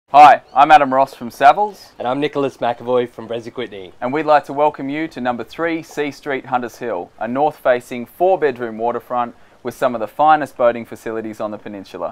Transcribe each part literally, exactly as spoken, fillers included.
Hi, I'm Adam Ross from Savills. And I'm Nicholas McAvoy from Brunswick Whitney. And we'd like to welcome you to number three C Street, Hunters Hill, a north-facing four-bedroom waterfront with some of the finest boating facilities on the peninsula.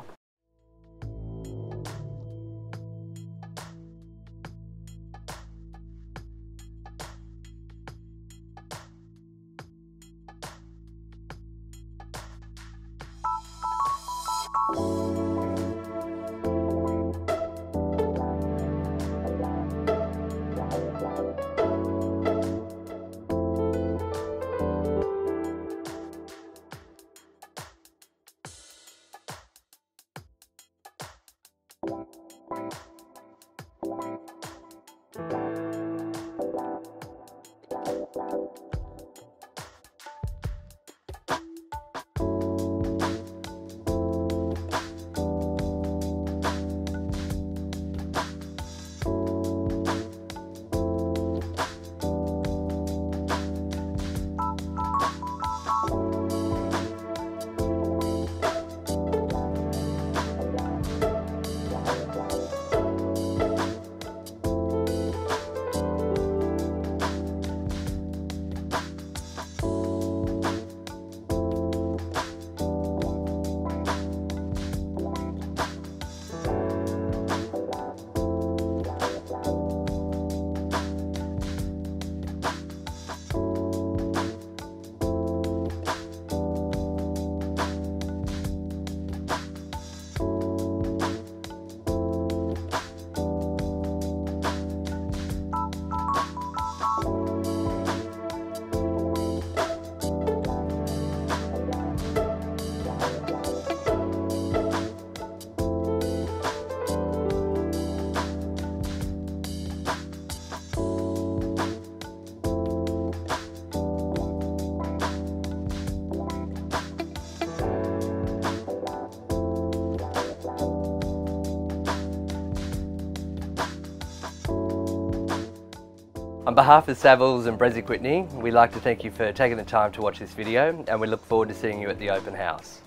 On behalf of Savills and Brunswick Whitney, we'd like to thank you for taking the time to watch this video, and we look forward to seeing you at the open house.